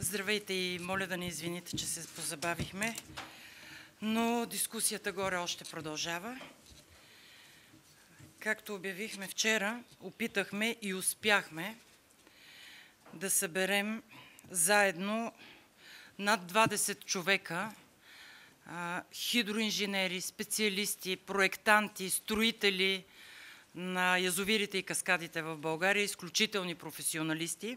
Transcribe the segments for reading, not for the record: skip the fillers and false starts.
Здравейте и моля да не извините, че се позабавихме, но дискусията горе още продължава. Както обявихме вчера, опитахме и успяхме да съберем заедно над 20 човека, хидроинженери, специалисти, проектанти, строители на язовирите и каскадите в България, изключителни професионалисти,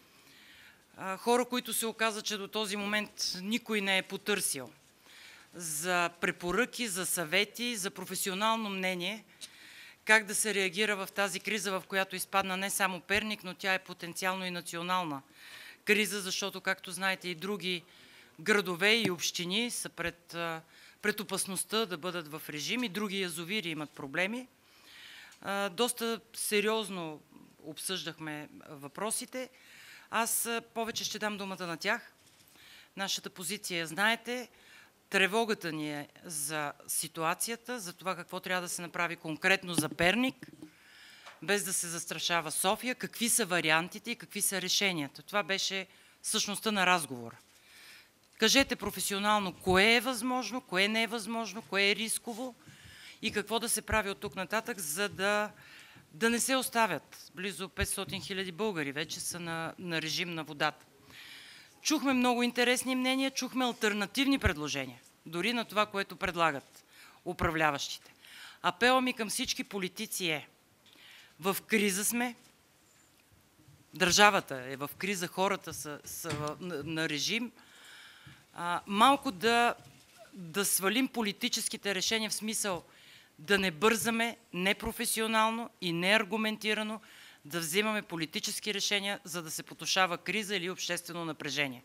хора, които се оказа, че до този момент никой не е потърсил за препоръки, за съвети, за професионално мнение как да се реагира в тази криза, в която изпадна не само Перник, но тя е потенциално и национална криза, защото, както знаете, и други градове и общини са пред опасността да бъдат в режим, и други язовири имат проблеми. Доста сериозно обсъждахме въпросите. Аз повече ще дам думата на тях. Нашата позиция, знаете, тревогата ни е за ситуацията, за това какво трябва да се направи конкретно за Перник, без да се застрашава София, какви са вариантите и какви са решенията. Това беше същността на разговора. Кажете професионално кое е възможно, кое не е възможно, кое е рисково и какво да се прави от тук нататък, за да не се оставят. Близо 500 хиляди българи вече са на режим на водата. Чухме много интересни мнения, чухме алтернативни предложения, дори на това, което предлагат управляващите. Апела ми към всички политици е: в криза сме, държавата е в криза, хората са на режим, малко да свалим политическите решения, в смисъл да не бързаме непрофесионално и неаргументирано да взимаме политически решения, за да се потушава криза или обществено напрежение.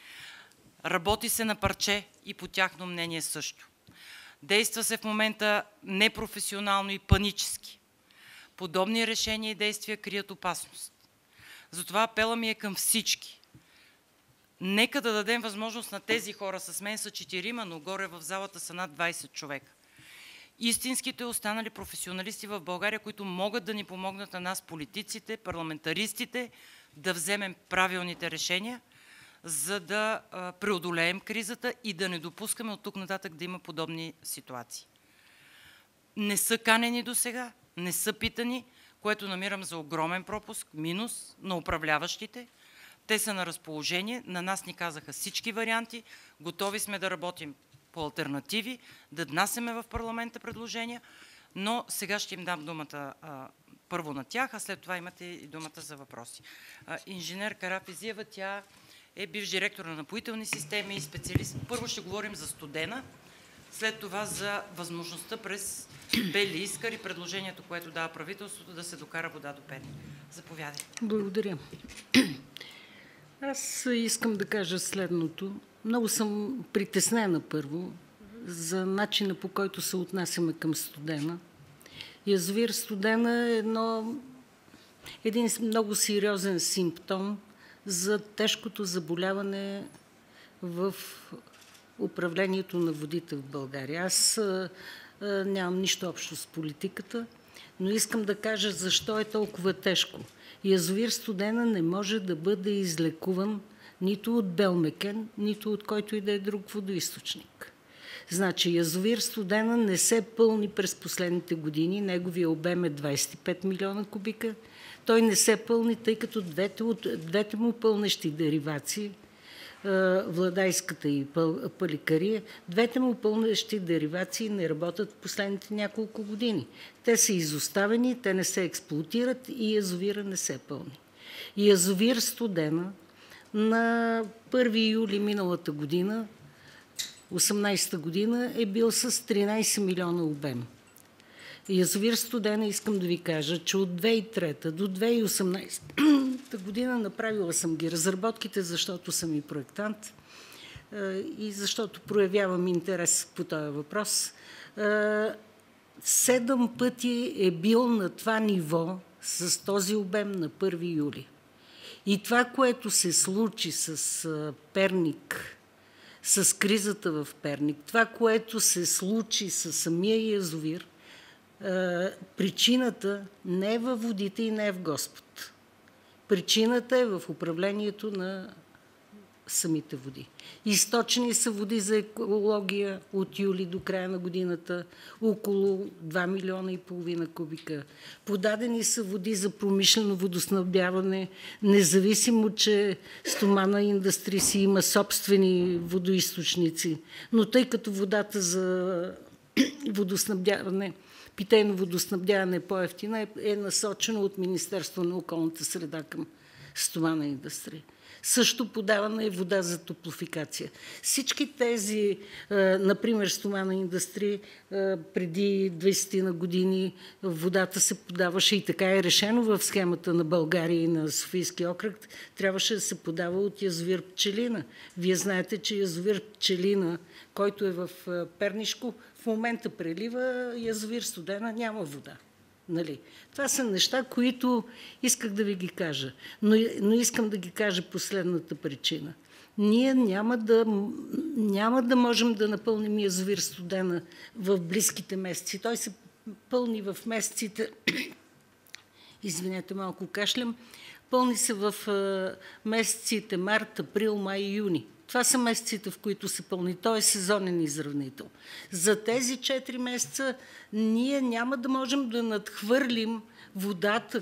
Работи се на парче и по тяхно мнение също. Действа се в момента непрофесионално и панически. Подобни решения и действия крият опасност. Затова апела ми е към всички. Нека да дадем възможност на тези хора, с мен са 4, но горе в залата са над 20 човека. Истинските останали професионалисти в България, които могат да ни помогнат на нас, политиците, парламентаристите, да вземем правилните решения, за да преодолеем кризата и да не допускаме от тук нататък да има подобни ситуации. Не са канени досега, не са питани, което намирам за огромен пропуск, минус на управляващите. Те са на разположение, на нас ни казаха всички варианти, готови сме да работим по алтернативи, да внасяме в парламента предложения, но сега ще им дам думата първо на тях, а след това имате и думата за въпроси. Инженер Карафизиева, тя е бивш директор на Напоителни системи и специалист. Първо ще говорим за Студена, след това за възможността през Бели Искър и предложението, което дава правителството, да се докара вода до Перник. Заповядайте. Благодаря. Аз искам да кажа следното. Много съм притеснена първо за начина, по който се отнасяме към Студена. Язовир Студена е един много сериозен симптом за тежкото заболяване в управлението на водите в България. Аз нямам нищо общо с политиката, но искам да кажа защо е толкова тежко. Язовир Студена не може да бъде излекуван нито от Белмекен, нито от който и да е друг водоизточник. Значи язовир Студена не се пълни през последните години, неговия обем е 25 милиона кубика. Той не се пълни, тъй като двете му пълнещи деривации, Владайската и Паликария, двете му пълнещи деривации не работят в последните няколко години. Те са изоставени, те не се експлоатират и язовира не се пълни. И язовир Студена на 1 юли миналата година, 18-та година, е бил с 13 милиона обем. Язовир Студена, искам да ви кажа, че от 2003 до 2018 година направила съм ги разработките, защото съм и проектант и защото проявявам интерес по този въпрос. 7 пъти е бил на това ниво с този обем на 1 юли. И това, което се случи с Перник, с кризата в Перник, това, което се случи с самия язовир, причината не е във водите и не е в Господ. Причината е в управлението на самите води. Източени са води за екология от юли до края на годината около 2,5 милиона кубика. Подадени са води за промишлено водоснабдяване, независимо, че Стомана индустрия си има собствени водоизточници. Но тъй като водата за водоснабдяване, питейно водоснабдяване е по-евтина, е насочено от Министерство на околната среда към Стомана индустрия. Също подавана е вода за топлофикация. Всички тези, например, Стомана индустрия, преди 20 на години водата се подаваше и така е решено в схемата на България и на Софийски окръг, трябваше да се подава от язовир Пчелина. Вие знаете, че язовир Пчелина, който е в Пернишко, в момента прелива, язовир Студена няма вода. Нали? Това са неща, които исках да ви ги кажа. Но искам да ги кажа последната причина. Ние няма да можем да напълним язовир Студена в близките месеци. Той се пълни в месеците, извинете, малко кашлям, пълни се в месеците март, април, май и юни. Това са месеците, в които се пълни. Той е сезонен изравнител. За тези 4 месеца ние няма да можем да надхвърлим водата,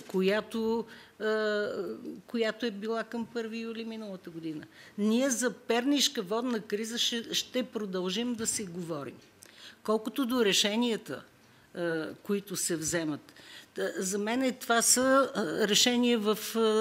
която е била към 1 юли миналата година. Ние за пернишка водна криза ще продължим да си говорим. Колкото до решенията, които се вземат, за мен това са решения в,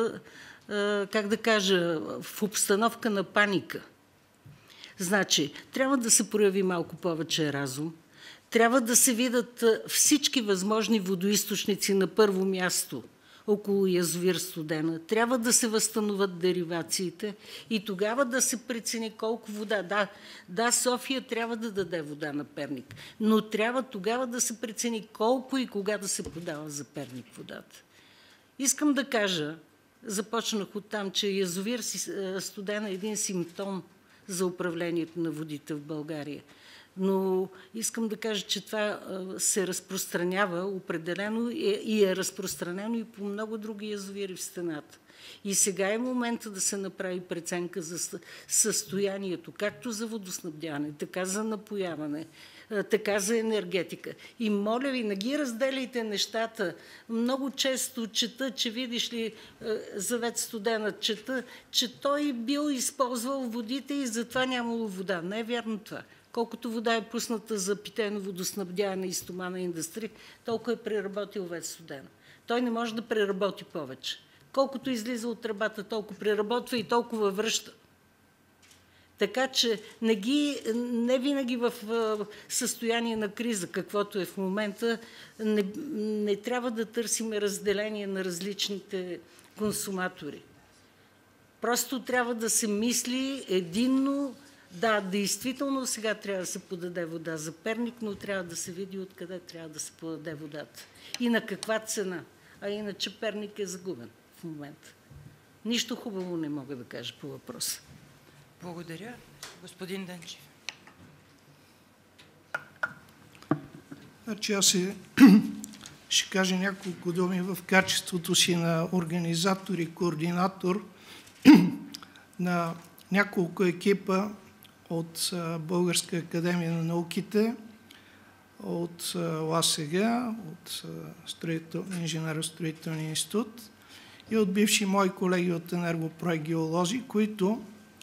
как да кажа, в обстановка на паника. Значи, трябва да се прояви малко повече разум, трябва да се видят всички възможни водоизточници на първо място около язовир Студена, трябва да се възстановят деривациите и тогава да се прецени колко вода. Да, София трябва да даде вода на Перник, но трябва тогава да се прецени колко и кога да се подава за Перник водата. Искам да кажа, започнах от там, че язовир Студена е един симптом за управлението на водите в България. Но искам да кажа, че това се разпространява определено и е разпространено и по много други язовири в страната. И сега е момента да се направи преценка за състоянието, както за водоснабдяване, така за напояване, така за енергетика. И моля ви, не ги разделяйте нещата. Много често чета, че видиш ли за ВЕЦ Студена, чета, че той бил използвал водите и затова нямало вода. Не е вярно това. Колкото вода е пусната за питейно водоснабдяване и Стомана индустрия, толкова е преработил ВЕЦ Студена. Той не може да преработи повече. Колкото излиза от тръбата, толкова преработва и толкова връща. Така че не винаги в състояние на криза, каквото е в момента, не трябва да търсим разделение на различните консуматори. Просто трябва да се мисли единно. Да, действително сега трябва да се подаде вода за Перник, но трябва да се види откъде трябва да се подаде водата. И на каква цена. А иначе Перник е загубен в момента. Нищо хубаво не мога да кажа по въпроса. Благодаря. Господин Денчев. Значи аз ще кажа няколко думи в качеството си на организатор и координатор на няколко екипа от Българска академия на науките, от ЛАСЕГ, от Инженерно-строителния институт и от бивши мои колеги от Енергопроект геолози, които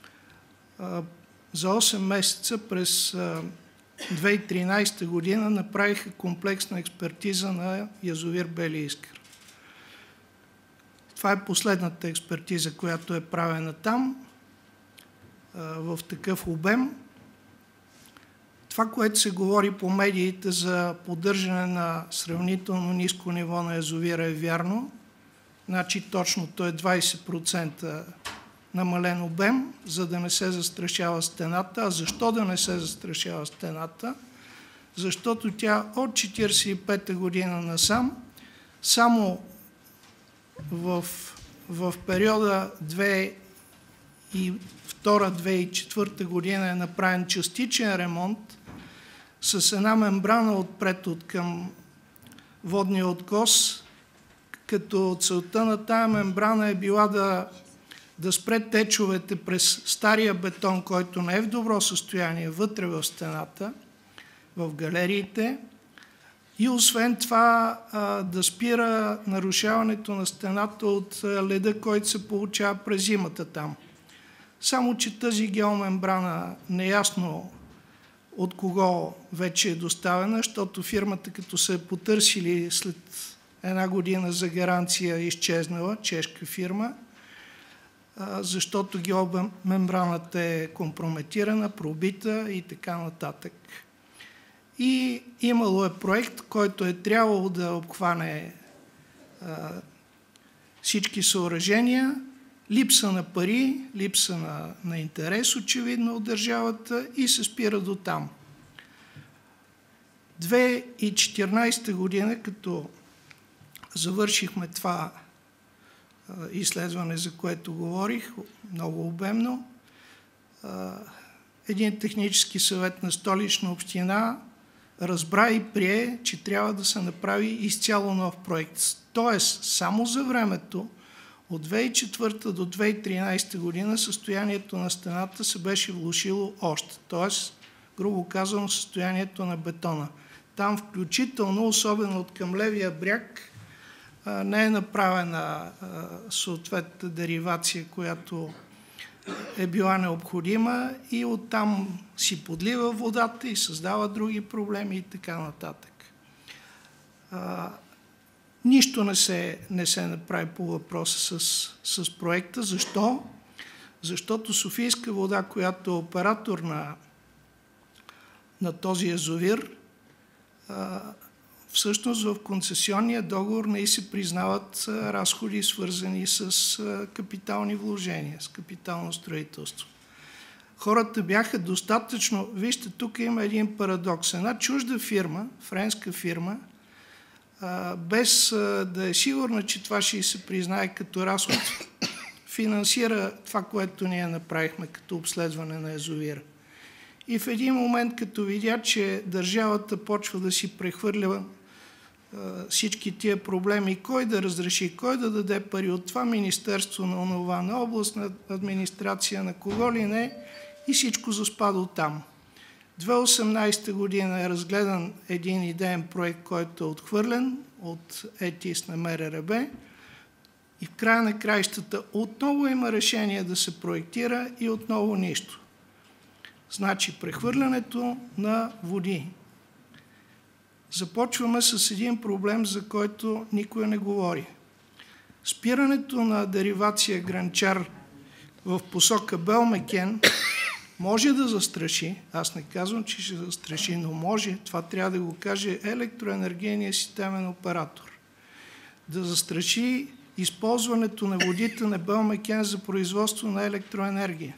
за 8 месеца през 2013 година направиха комплексна експертиза на язовир Бели Искър. Това е последната експертиза, която е правена там в такъв обем. Това, което се говори по медиите за поддържане на сравнително ниско ниво на язовира е вярно. Значи точното е 20% намален обем, за да не се застрашава стената. А защо да не се застрашава стената? Защото тя от 1945 година насам, само в периода 2002-2004 година е направен частичен ремонт с една мембрана отпред от към водния откос, като целта на тая мембрана е била да спре течовете през стария бетон, който не е в добро състояние, вътре в стената, в галериите, и освен това да спира нарушаването на стената от леда, който се получава през зимата там. Само че тази геомембрана неясно от кого вече е доставена, защото фирмата, като се е потърсили след една година за гаранция, е изчезнала, чешка фирма, защото геомембраната е компрометирана, пробита и така нататък. И имало е проект, който е трябвало да обхване всички съоръжения, липса на пари, липса на интерес, очевидно, от държавата, и се спира до там. 2014 година, като завършихме това изследване, за което говорих, много обемно, един технически съвет на Столична община разбра и прие, че трябва да се направи изцяло нов проект. Тоест, само за времето от 2004 до 2013 година състоянието на стената се беше влошило още. Тоест, грубо казано, състоянието на бетона. Там включително, особено от към левия бряг, не е направена съответната деривация, която е била необходима, и оттам си подлива водата и създава други проблеми и така нататък. Нищо не се направи по въпроса с проекта. Защо? Защото Софийска вода, която е оператор на този язовир, всъщност в концесионния договор не се признават разходи, свързани с капитални вложения, с капитално строителство. Хората бяха достатъчно... Вижте, тук има един парадокс. Една чужда фирма, френска фирма, без да е сигурна, че това ще се признае като разход, финансира това, което ние направихме като обследване на язовира. И в един момент, като видя, че държавата почва да си прехвърля всички тия проблеми, кой да разреши, кой да даде пари от това министерство на онова, на областна администрация, на кого ли не, и всичко заспада оттам. 2018 година е разгледан един идеен проект, който е отхвърлен от ЕТИС на МРРБ, и в края на краищата отново има решение да се проектира и отново нищо. Значи прехвърлянето на води. Започваме с един проблем, за който никой не говори. Спирането на деривация Грънчар в посока Белмекен може да застраши, аз не казвам, че ще застраши, но може, това трябва да го каже електроенергийният системен оператор, да застраши използването на водите на Белмекен за производство на електроенергия.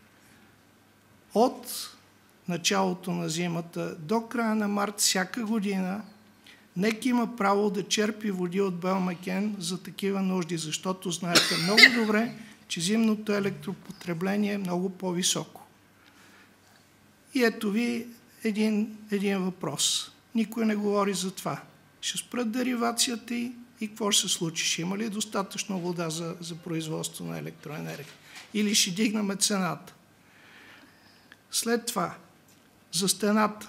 От началото на зимата до края на март всяка година НЕК има право да черпи води от Белмекен за такива нужди, защото знаете много добре, че зимното електропотребление е много по-високо. И ето ви един въпрос. Никой не говори за това. Ще спрат деривацията и какво ще се случи? Ще има ли достатъчно вода за производство на електроенергия? Или ще дигнем цената? След това, за стената.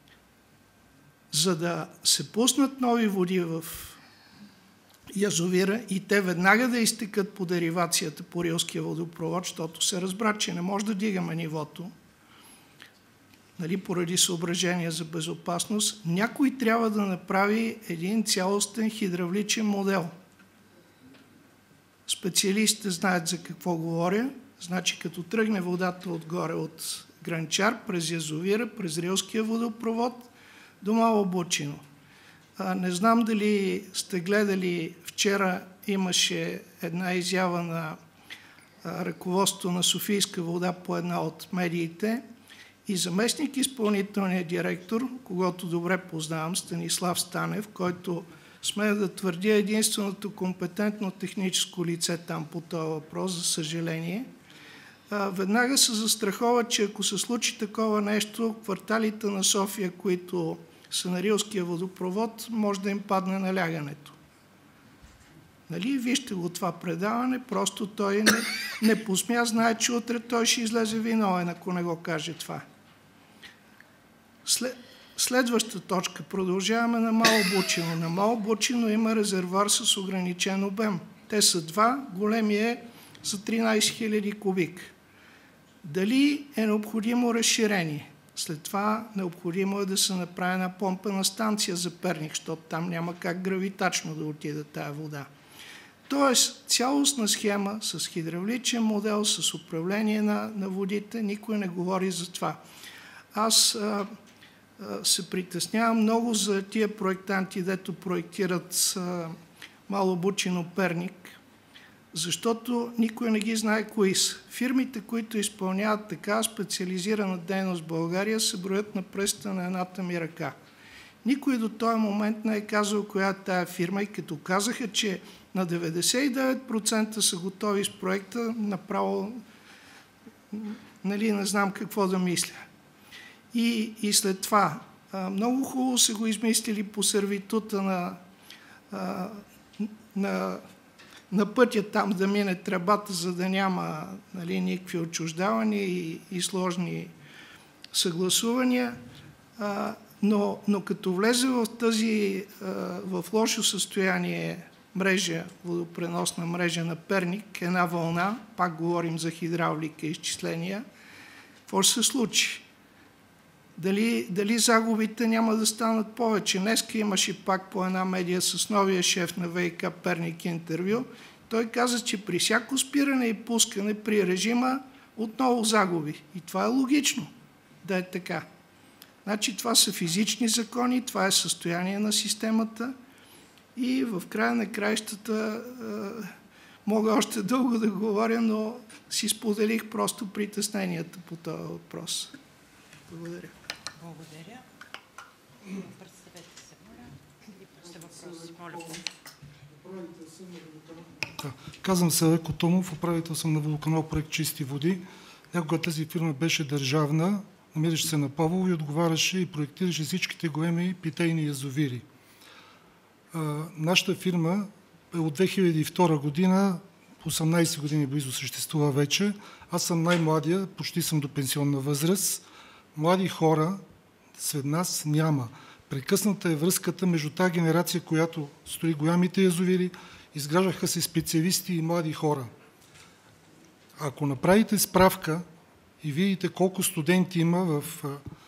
За да се пуснат нови води в язовира и те веднага да изтекат по деривацията по Рилския водопровод, защото се разбра, че не може да дигаме нивото, поради съображения за безопасност, някой трябва да направи един цялостен хидравличен модел. Специалистите знаят за какво говоря. Значи, като тръгне водата отгоре от Грънчар, през язовира, през Рилския водопровод до Мало Бучино. Не знам дали сте гледали, вчера имаше една изява на ръководството на Софийска вода по една от медиите и заместник изпълнителният директор, когото добре познавам, Станислав Станев, който смея да твърдя единственото компетентно техническо лице там по този въпрос, за съжаление, веднага се застрахова, че ако се случи такова нещо, кварталите на София, които са на Рилския водопровод, може да им падне налягането. Нали? Вижте го това предаване, просто той не посмя, знае, че утре той ще излезе виновен, ако не го каже това. Следваща точка. Продължаваме на Мало Бучино. На Мало Бучино има резервоар с ограничен обем. Те са два, големия е за 13 000 кубик. Дали е необходимо разширение? След това необходимо е да се направи една помпена станция за Перник, защото там няма как гравитачно да отиде тая вода. Тоест, цялостна схема с хидравличен модел, с управление на водите, никой не говори за това. Аз се притеснявам много за тия проектанти, дето проектират Мало Бучино Перник, защото никой не ги знае кои са. Фирмите, които изпълняват така специализирана дейност в България, се броят на пръстите на едната ми ръка. Никой до този момент не е казал коя е тая фирма и като казаха, че на 99% са готови с проекта, направо нали, не знам какво да мисля. И след това, много хубаво са го измислили по сервитута на пътя там да мине тръбата, за да няма нали, никакви отчуждавания и сложни съгласувания. Но като влезе в тази в лошо състояние мрежа, водопреносна мрежа на Перник, една вълна, пак говорим за хидравлика и изчисления, какво ще се случи? Дали загубите няма да станат повече? Днеска имаше пак по една медия с новия шеф на ВиК Перник интервю. Той каза, че при всяко спиране и пускане при режима отново загуби. И това е логично да е така. Значи това са физични закони, това е състояние на системата и в края на краищата мога още дълго да говоря, но си споделих просто притесненията по този въпрос. Благодаря. Благодаря. Представете се, моля. И после въпроси. Моля. Казвам се Леко Томов, управител съм на водоканал проект Чисти води. Някога тази фирма беше държавна, намираше се на Павлово и отговаряше и проектираше всичките големи питейни язовири. Нашата фирма е от 2002 година, 18 години близо съществува вече. Аз съм най-младия, почти съм до пенсионна възраст. Млади хора сред нас няма. Прекъсната е връзката между тази генерация, която строи голямите язовири, изграждаха се специалисти и млади хора. Ако направите справка и видите колко студенти има в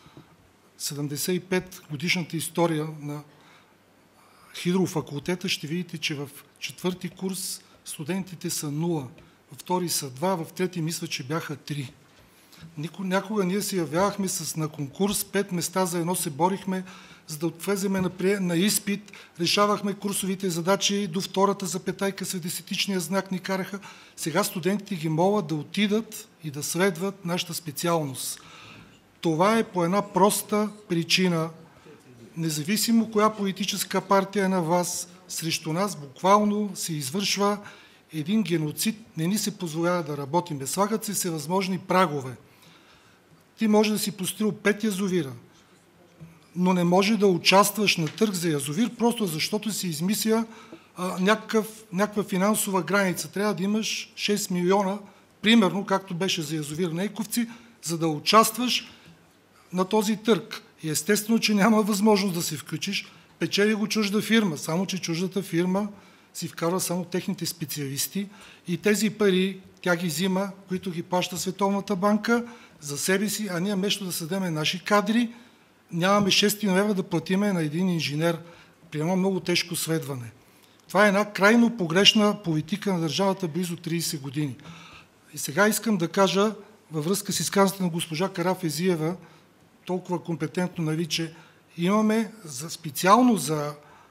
75 годишната история на хидрофакултета, ще видите, че в четвърти курс студентите са 0, във втори са 2, в трети мисля, че бяха 3. Някога ние се явявахме на конкурс, 5 места за едно се борихме, за да отвеземе на изпит, решавахме курсовите задачи, до втората запетайка с десетичния знак ни караха. Сега студентите ги молят да отидат и да следват нашата специалност. Това е по една проста причина. Независимо коя политическа партия е на власт, срещу нас буквално се извършва един геноцид, не ни се позволява да работим. Слагат се всевъзможни прагове. Ти може да си построил 5 язовира, но не може да участваш на търг за язовир, просто защото си измисля някаква финансова граница. Трябва да имаш 6 милиона, примерно, както беше за язовир Нейковци, за да участваш на този търг. И естествено, че няма възможност да се включиш. Печели го чужда фирма, само че чуждата фирма си вкарва само техните специалисти и тези пари тя ги взима, които ги плаща Световната банка за себе си, а ние вместо да съдеме наши кадри, нямаме 6 лева да платиме на един инженер при едно много тежко следване. Това е една крайно погрешна политика на държавата близо 30 години. И сега искам да кажа, във връзка с изказването на госпожа Карафезиева, толкова компетентно, нали, че имаме специално за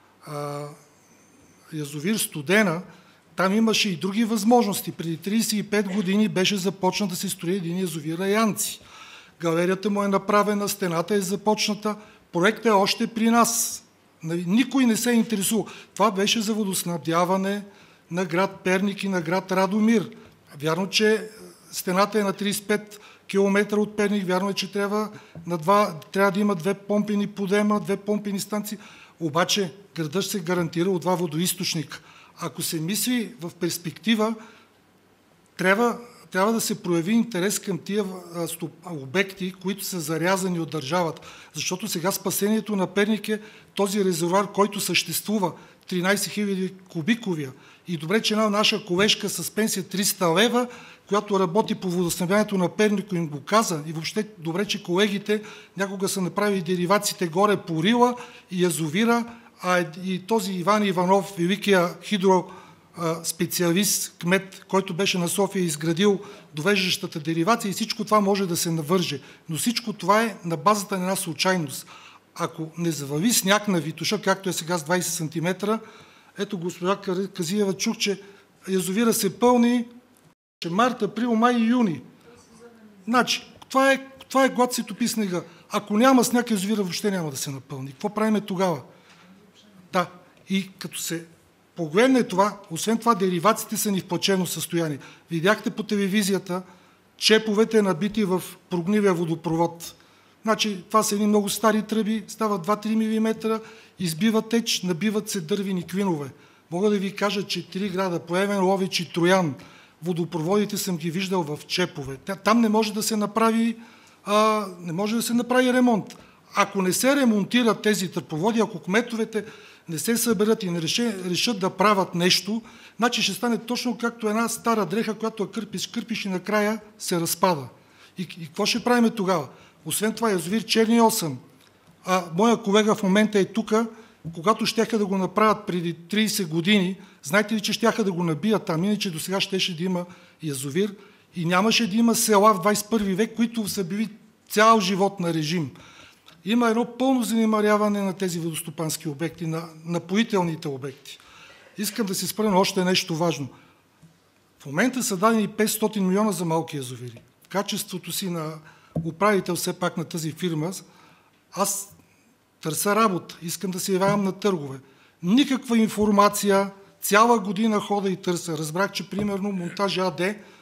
язовир Студена, там имаше и други възможности. Преди 35 години беше започнат да се строи един язовир Янци. Галерията му е направена, стената е започната, проектът е още при нас. Никой не се интересува. Това беше за водоснабдяване на град Перник и на град Радомир. Вярно, че стената е на 35 км от Перник, вярно е, че трябва да има 2 помпени подема, 2 помпени станции, обаче градът се гарантира от 2 водоизточника. Ако се мисли в перспектива, трябва да се прояви интерес към тия обекти, които са зарязани от държавата. Защото сега спасението на Перник е този резервоар, който съществува, 13 000 кубиковия. И добре, че една наша колежка с пенсия 300 лева, която работи по водоснабдяването на Перник, им го каза. И въобще добре, че колегите някога са направили деривациите горе по Рила и язовира, и този Иван Иванов, великия специалист, кмет, който беше на София, изградил довеждащата деривация, и всичко това може да се навърже. Но всичко това е на базата на една случайност. Ако не завали сняг на Витоша, както е сега с 20 см, ето госпожа Казиева, чух, че язовира се пълни март, април, май и юни. Значи, това е когато се топи снега. Ако няма сняг, язовира въобще няма да се напълни. Какво правим тогава? Да, и като се погледне това, освен това, деривациите са ни в плачевно състояние. Видяхте по телевизията, чеповете набити в прогнивия водопровод. Значи, това са едни много стари тръби, стават 2-3 мм, избиват теч, набиват се дървени клинове. Мога да ви кажа, че 3 града, Плевен, Ловеч и Троян, водопроводите съм ги виждал в чепове. Там не може да се направи, ремонт. Ако не се ремонтират тези тръбопроводи, ако кметовете не се съберат и не решат да правят нещо, значи ще стане точно както една стара дреха, която кърпиш и накрая се разпада. И какво ще правим тогава? Освен това, язовир Черни 8. Моя колега в момента е тук, когато щяха да го направят преди 30 години, знаете ли, че щяха да го набият там, иначе до сега щеше да има язовир и нямаше да има села в 21 век, които са били цял живот на режим. Има едно пълно занемаряване на тези водостопански обекти, на напоителните обекти. Искам да се спра на още нещо важно. В момента са дадени 500 милиона за малки язовири. В качеството си на управител все пак на тази фирма, аз търся работа, искам да се явявам на търгове. Никаква информация, цяла година хода и търся. Разбрах, че примерно Монтаж АД,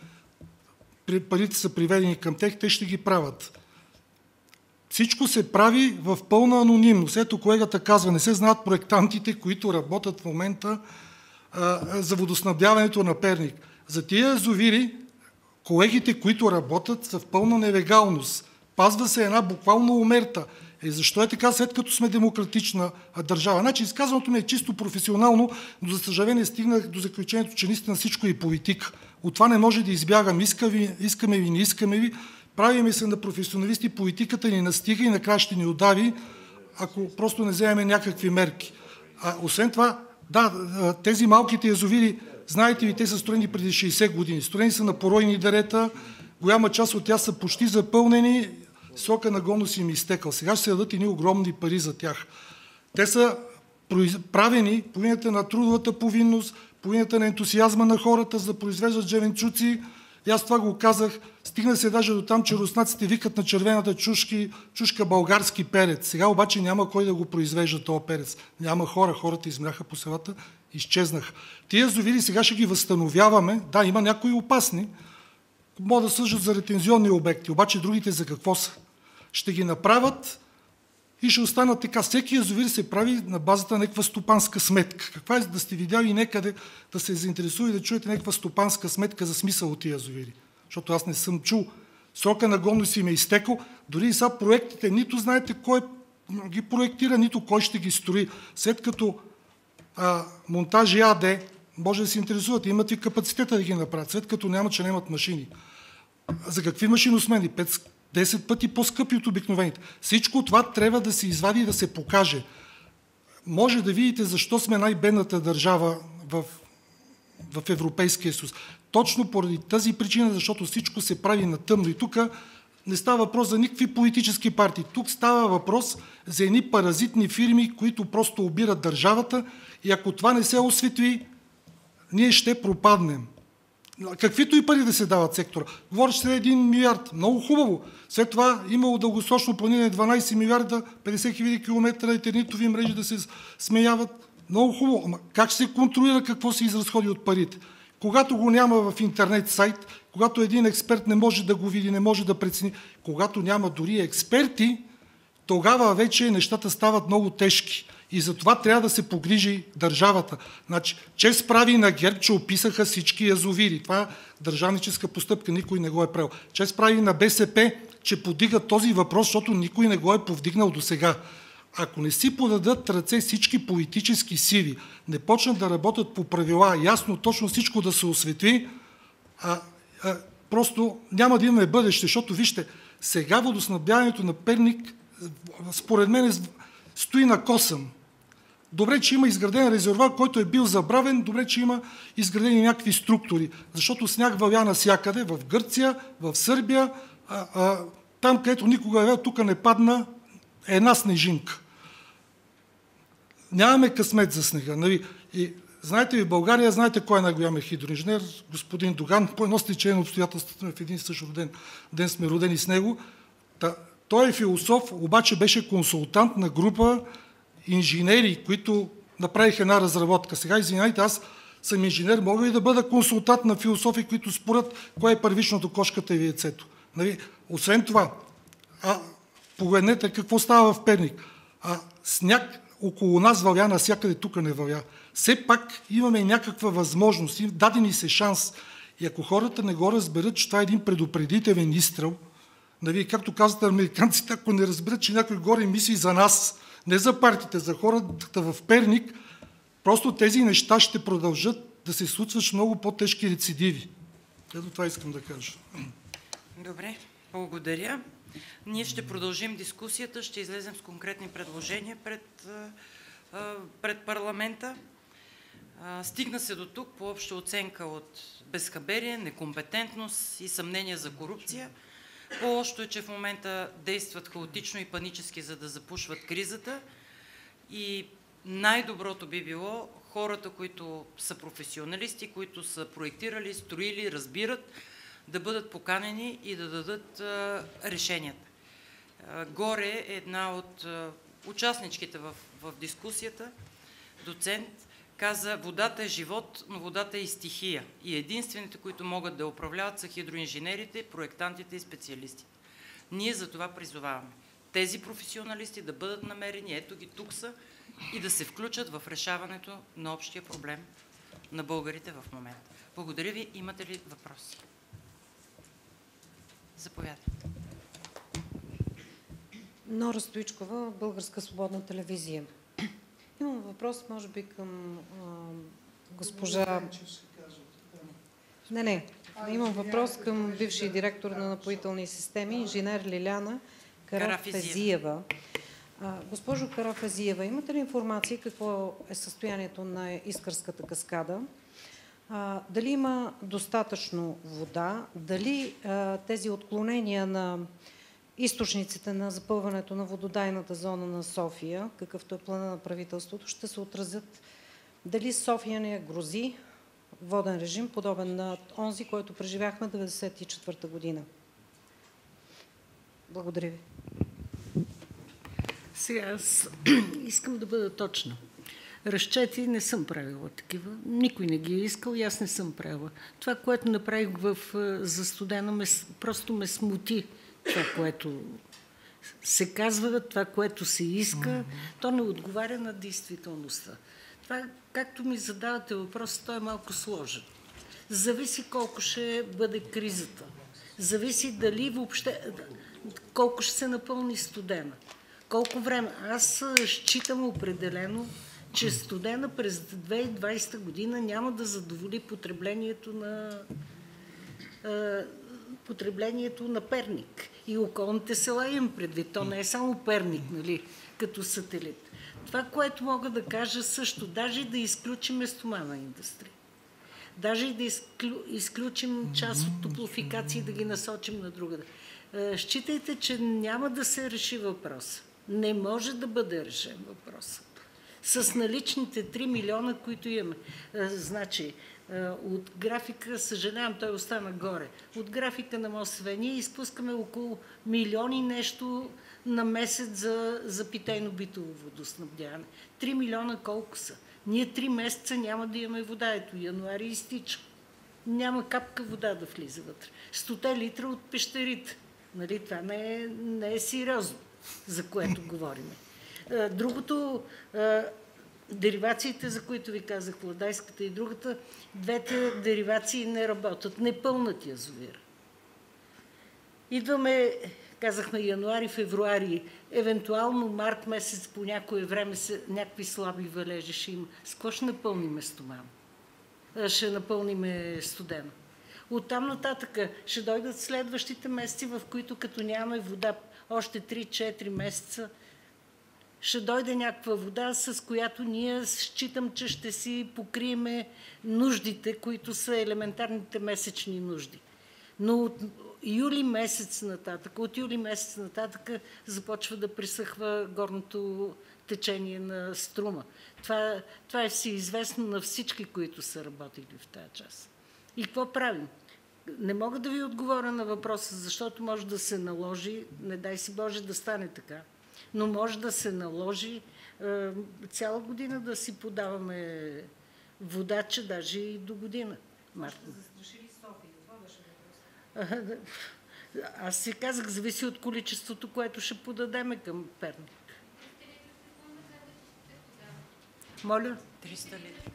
парите са приведени към тях, те ще ги правят. Всичко се прави в пълна анонимност. Ето колегата казва, не се знаят проектантите, които работят в момента за водоснабдяването на Перник. За тия язовири, колегите, които работят, са в пълна нелегалност. Пазва се една буквално омерта. Защо е така, след като сме демократична държава? Значи изказването ми е чисто професионално, но за съжаление стигнах до заключението, че наистина всичко е политика. От това не може да избягам. Искаме ви, не искаме ви. Правиме се на професионалисти, политиката ни настига и накрая ще ни удави, ако просто не вземем някакви мерки. Освен това, тези малките язовири, знаете ли, те са строени преди 60 години. Строени са на поройни дерета, голяма част от тях са почти запълнени, срока на годност им е изтекал. Сега ще се дадат едни огромни пари за тях. Те са правени по линията на трудовата повинност, по линията на ентусиазма на хората, за да произвеждат зеленчуци. И аз това го казах. Стигна се даже до там, че руснаците викат на червената чушка български перец. Сега обаче няма кой да го произвежда този перец. Няма хората измряха по селата, изчезнаха. Тия язовири сега ще ги възстановяваме. Да, има някои опасни. Могат да служат за ретензионни обекти, обаче другите за какво са? Ще ги направят и ще останат така. Всеки язовир се прави на базата на някаква стопанска сметка. Каква е, да сте видяли некъде да се заинтересува и да чуете някаква стопанска сметка за смисъл от тия язовири? Защото аз не съм чул. Срока на годност им е изтекъл. Дори и сега проектите, нито знаете кой ги проектира, нито кой ще ги строи. След като Монтаж АД, може да се интересуват, имат и капацитета да ги направят, след като нямат машини. За какви машиносмени? 10 пъти по-скъпи от обикновените. Всичко това трябва да се извади и да се покаже. Може да видите защо сме най-бедната държава в Европейския съюз. Точно поради тази причина, защото всичко се прави на тъмно. И тук не става въпрос за никакви политически партии. Тук става въпрос за едни паразитни фирми, които просто обират държавата и ако това не се осветли, ние ще пропаднем. Каквито и пари да се дават сектора. Говориш се 1 милиард. Много хубаво. След това имало дългосрочно планиране 12 милиарда, 50 хиляди километра етернитови мрежи да се смеяват. Много хубаво. Ама как се контролира какво се изразходи от парите? Когато го няма в интернет сайт, когато един експерт не може да го види, не може да прецени, когато няма дори експерти, тогава вече нещата стават много тежки. И за това трябва да се погрижи държавата. Значи, чест прави на ГЕРБ, че описаха всички язовири. Това е държавническа постъпка, никой не го е правил. Чест прави на БСП, че подига този въпрос, защото никой не го е повдигнал до сега. Ако не си подадат ръце всички политически сили, не почнат да работят по правила, ясно, точно всичко да се осветли, просто няма да имаме бъдеще, защото вижте, сега водоснабдяването на Перник, според мен, стои на косъм. Добре, че има изграден резервоар, който е бил забравен, добре, че има изградени някакви структури, защото сняг валя навсякъде, в Гърция, в Сърбия, там, където никога тук не падна една снежинка. Нямаме късмет за снега. Нали? И знаете ли, в България, знаете кой е най-голямият хидроинженер? Господин Доган. По едно стечение на обстоятелствата, в един същ ден сме родени с него. Той е философ, обаче беше консултант на група инженери, които направиха една разработка. Сега, извинявайте, аз съм инженер, мога ли да бъда консултант на философи, които спорят кое е първичното, кошката и яйцето? Нали? Освен това, погледнете какво става в Перник. Сняг около нас валя, навсякъде тук не валя. Все пак имаме някаква възможност, даде ни се шанс. И ако хората не го разберат, че това е един предупредителен изстрел, нали, както казват американците, ако не разберат, че някой горе мисли за нас, не за партиите, за хората в Перник, просто тези неща ще продължат да се случват с много по-тежки рецидиви. Ето това искам да кажа. Добре, благодаря. Ние ще продължим дискусията, ще излезем с конкретни предложения пред парламента. Стигна се до тук по обща оценка от безхаберие, некомпетентност и съмнения за корупция. По-лошото е, че в момента действат хаотично и панически, за да запушват кризата. И най-доброто би било хората, които са професионалисти, които са проектирали, строили, разбират, да бъдат поканени и да дадат решенията. Горе една от участничките в дискусията, доцент, каза: водата е живот, но водата е и стихия. И единствените, които могат да управляват, са хидроинженерите, проектантите и специалистите. Ние за това призоваваме тези професионалисти да бъдат намерени, ето ги тук са, и да се включат в решаването на общия проблем на българите в момента. Благодаря ви. Имате ли въпроси? Заповядайте. Нора Стоичкова, Българска свободна телевизия. Имам въпрос, може би, към госпожа... Не. Имам въпрос към бившия директор на Напоителни системи, инженер Лиляна Карафезиева. Госпожо Карафезиева, имате ли информация какво е състоянието на Искърската каскада? Дали има достатъчно вода? Дали тези отклонения на източниците на запълването на вододайната зона на София, какъвто е плана на правителството, ще се отразят? Дали София не грози воден режим, подобен на онзи, който преживяхме 1994 година? Благодаря ви. Сега аз искам да бъда точна. Разчети не съм правила такива. Никой не ги е искал и аз не съм правила. Това, което направих за Студена, просто ме смути. Това, което се казва, това, което се иска, то не отговаря на действителността. Това, както ми задавате въпрос, то е малко сложен. Зависи колко ще бъде кризата. Зависи дали въобще, колко ще се напълни Студена. Колко време. Аз считам определено, че Студена през 2020 година няма да задоволи потреблението на Перник. И околните села имам предвид. То не е само Перник, нали, като сателит. Това, което мога да кажа също, даже да изключим стомана индустрия, даже и да изключим част от топлофикации, да ги насочим на друга. Считайте, че няма да се реши въпрос. Не може да бъде решен въпросът. С наличните 3 милиона, които имаме. Значи, от графика, съжалявам, той остана горе, от графика на МОСВ ние изпускаме около милиони нещо на месец за питейно-битово водоснабдяване. 3 милиона колко са? Ние 3 месеца няма да имаме вода. Ето, януари изтича. Няма капка вода да влиза вътре. 100 литра от пещерите. Нали, това не е сериозно, за което говорим. Другото, деривациите, за които ви казах, Владайската и другата, двете деривации не работят, не пълнат язовира. Идваме, казахме януари, февруари, евентуално март месец по някое време някакви слаби валежи ще има. С какво ще напълниме стомана? Ще напълниме студена. Оттам нататък ще дойдат следващите месеци, в които като нямаме вода още 3-4 месеца, ще дойде някаква вода, с която ние считам, че ще си покриеме нуждите, които са елементарните месечни нужди. Но от юли месец нататък започва да пресъхва горното течение на Струма. Това е всеизвестно на всички, които са работили в тази част. И какво правим? Не мога да ви отговоря на въпроса, защото може да се наложи, не дай си Боже да стане така, но може да се наложи цяла година да си подаваме вода, че даже и до година. Застраши ли София? Това беше въпрос. Аз си казах, зависи от количеството, което ще подадеме към Перник. Моля? 300 литра.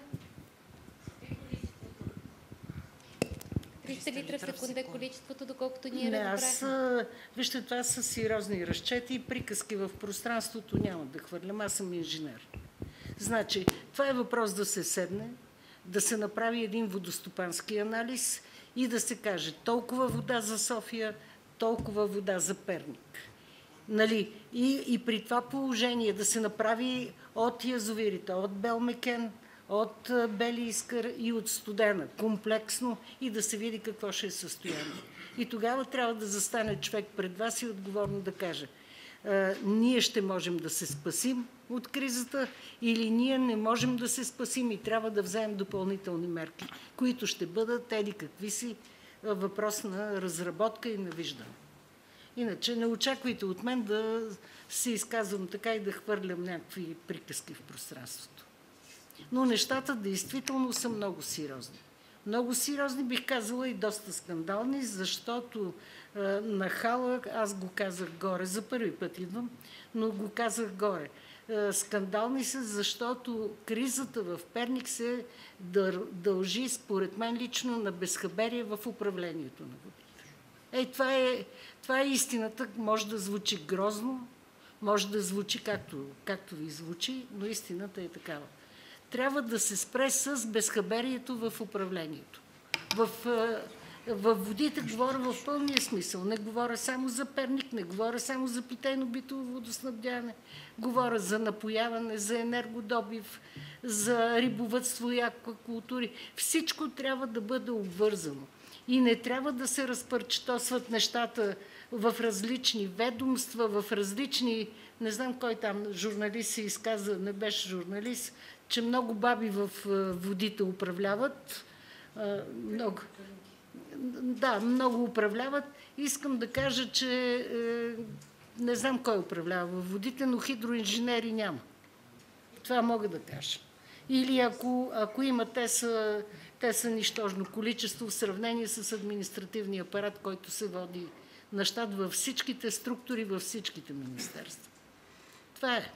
300 литра в секунда е количеството, доколкото ние разбрахме. Вижте, това са сериозни разчети и приказки в пространството няма да хвърлям. Аз съм инженер. Значи, това е въпрос да се седне, да се направи един водостопански анализ и да се каже толкова вода за София, толкова вода за Перник. Нали? И при това положение да се направи от язовирите, от Белмекен, от Бели Искър и от Студена, комплексно, и да се види какво ще е състояние. И тогава трябва да застане човек пред вас и отговорно да каже: ние ще можем да се спасим от кризата или ние не можем да се спасим и трябва да вземем допълнителни мерки, които ще бъдат еди какви си, въпрос на разработка и на виждане. Иначе не очаквайте от мен да се изказвам така и да хвърлям някакви приказки в пространството. Но нещата действително са много сериозни. Много сериозни, бих казала, и доста скандални, защото нахала, аз го казах горе, за първи път идвам, но го казах горе. Скандални са, защото кризата в Перник се дължи, според мен лично, на безхаберие в управлението на водите. Това е истината. Може да звучи грозно, може да звучи както ви звучи, но истината е такава. Трябва да се спре с безхаберието в управлението. В водите говоря в пълния смисъл. Не говоря само за Перник, не говоря само за питейно-битово водоснабдяване. Говоря за напояване, за енергодобив, за рибовъдство и аквакултури. Всичко трябва да бъде обвързано. И не трябва да се разпърчетосват нещата в различни ведомства, в различни... Не знам кой там журналист се изказа, не беше журналист, че много баби в водите управляват. Много управляват. Искам да кажа, че не знам кой управлява в водите, но хидроинженери няма. Това мога да кажа. Или ако има, те са нищожно количество в сравнение с административния апарат, който се води на щат във всичките структури, във всичките министерства. Това е.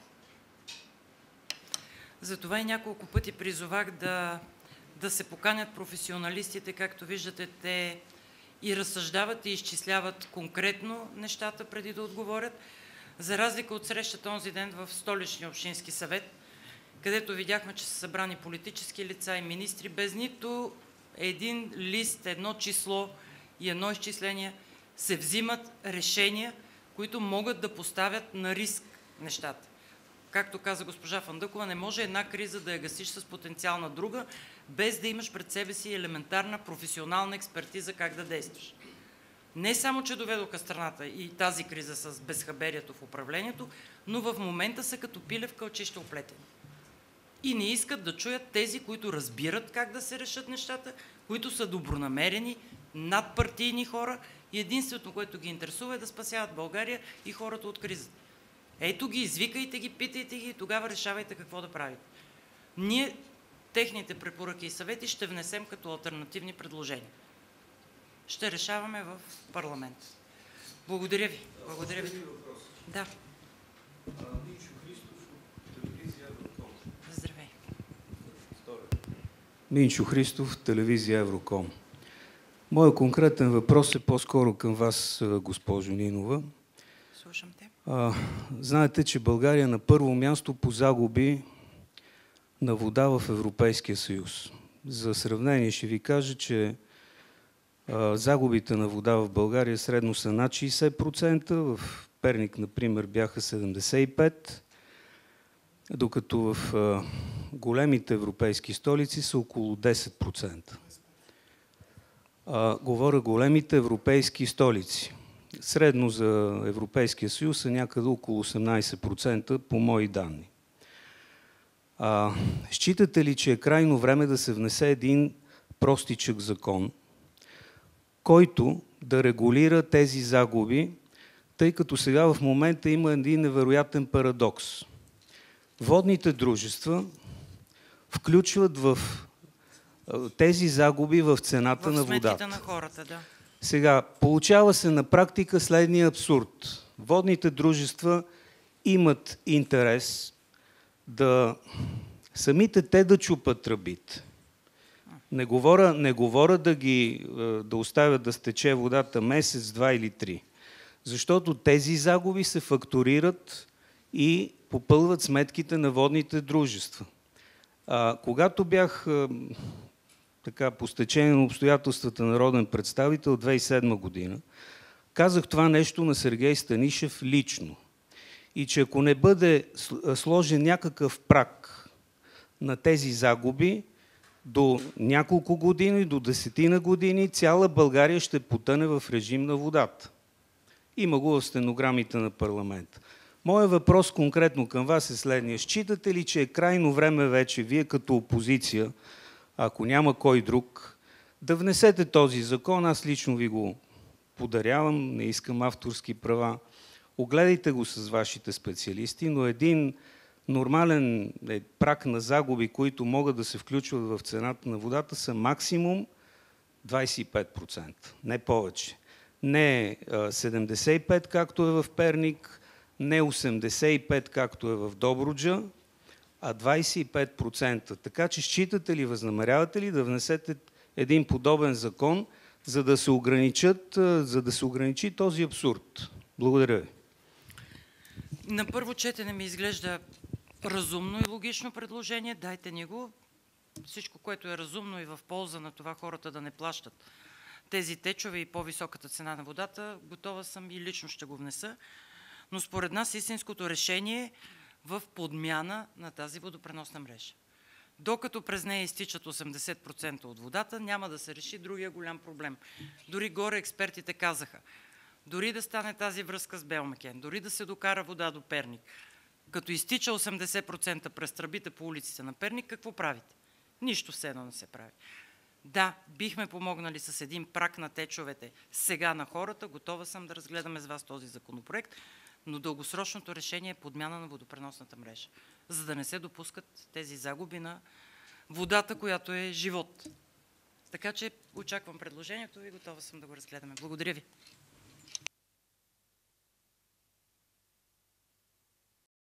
Затова и няколко пъти призовах да се поканят професионалистите. Както виждате, те и разсъждават и изчисляват конкретно нещата преди да отговорят. За разлика от срещата онзи ден в Столичния общински съвет, където видяхме, че са събрани политически лица и министри, без нито един лист, едно число и едно изчисление, се взимат решения, които могат да поставят на риск нещата. Както каза госпожа Фандъкова, не може една криза да я гасиш с потенциал на друга, без да имаш пред себе си елементарна професионална експертиза как да действаш. Не само, че доведоха страната и тази криза с безхаберието в управлението, но в момента са като пиле в кълчище оплетени. И не искат да чуят тези, които разбират как да се решат нещата, които са добронамерени, надпартийни хора и единственото, което ги интересува, е да спасяват България и хората от кризата. Ето ги, извикайте ги, питайте ги и тогава решавайте какво да правите. Ние техните препоръки и съвети ще внесем като алтернативни предложения. Ще решаваме в парламента. Благодаря ви. Благодаря ви. Да. Здравей. Минчо Христов, телевизия Евроком. Моят конкретен въпрос е по-скоро към вас, госпожо Нинова. Слушам те. Знаете, че България е на първо място по загуби на вода в Европейския съюз. За сравнение ще ви кажа, че загубите на вода в България средно са над 60%, в Перник, например, бяха 75%, докато в големите европейски столици са около 10%. Говоря големите европейски столици. Средно за Европейския съюз е някъде около 18% по мои данни. Считате ли, че е крайно време да се внесе един простичък закон, който да регулира тези загуби, тъй като сега в момента има един невероятен парадокс. Водните дружества включват в тези загуби в цената на водата. В сметките на хората, да. Сега, получава се на практика следния абсурд. Водните дружества имат интерес да самите те да чупат тръбите. Не говоря да оставят да стече водата месец, 2 или 3. Защото тези загуби се фактурират и попълват сметките на водните дружества. Когато бях по стечение на обстоятелствата народен представител 2007 година, казах това нещо на Сергей Станишев лично. И че ако не бъде сложен някакъв праг на тези загуби, до няколко години, до 10 години, цяла България ще потъне в режим на водата. Има го в стенограмите на парламента. Моят въпрос конкретно към вас е следния. Считате ли, че е крайно време вече вие като опозиция, ако няма кой друг, да внесете този закон? Аз лично ви го подарявам, не искам авторски права. Огледайте го с вашите специалисти, но един нормален праг на загуби, които могат да се включват в цената на водата, са максимум 25%, не повече. Не 75%, както е в Перник, не 85%, както е в Добруджа, а 25%. Така че считате ли, възнамерявате ли да внесете един подобен закон, за да се ограничи този абсурд? Благодаря ви. На първо четене ми изглежда разумно и логично предложение. Дайте ни го. Всичко, което е разумно и в полза на това хората да не плащат тези течове и по-високата цена на водата, готова съм и лично ще го внеса. Но според нас истинското решение е в подмяна на тази водопреносна мрежа. Докато през нея изтичат 80% от водата, няма да се реши другия голям проблем. Дори горе експертите казаха, дори да стане тази връзка с Белмекен, дори да се докара вода до Перник, като изтича 80% през тръбите по улиците на Перник, какво правите? Нищо все едно не се прави. Да, бихме помогнали с един праг на течовете сега на хората, готова съм да разгледаме с вас този законопроект, но дългосрочното решение е подмяна на водопреносната мрежа, за да не се допускат тези загуби на водата, която е живот. Така че очаквам предложението и готова съм да го разгледаме. Благодаря ви.